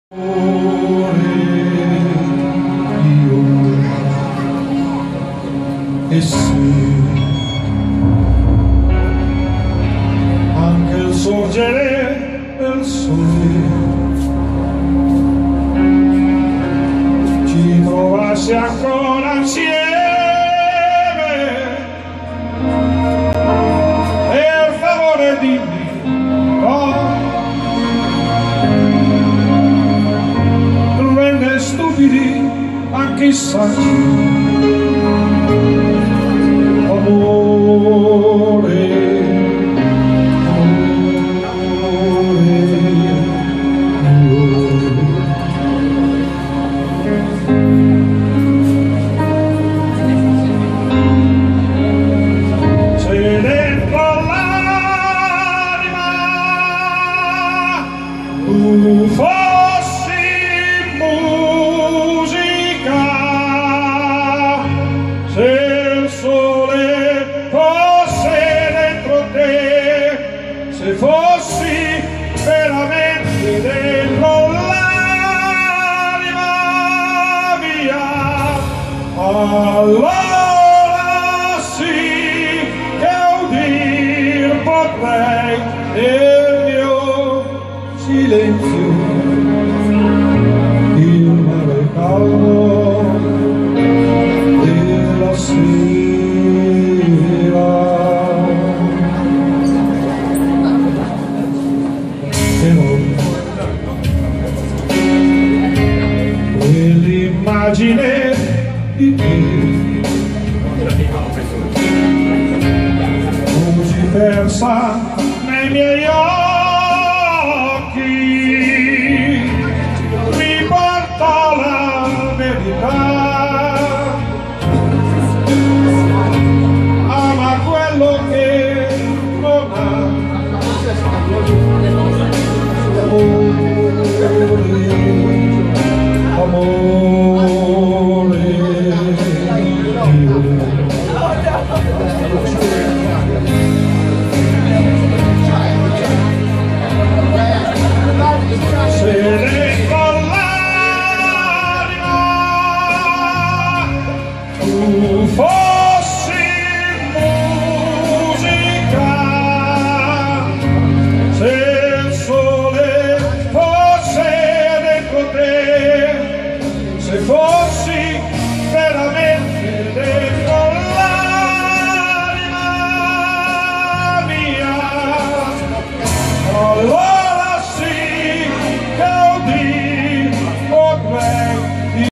E sì, anche il sorgere del sole ci trovasse ancora insieme, per favore dimmi no, rende stupidi anche i saggi. Amore, se dentro l'anima tu fossi musica, se il sole se fossi veramente dentro l'anima mia, allora sì che udir potrei nel mio silenzio il mare calmo della sera. Quell'immagine di te così persa nei miei occhi mi porta la verità, ama quello che non ha. Amore, amore.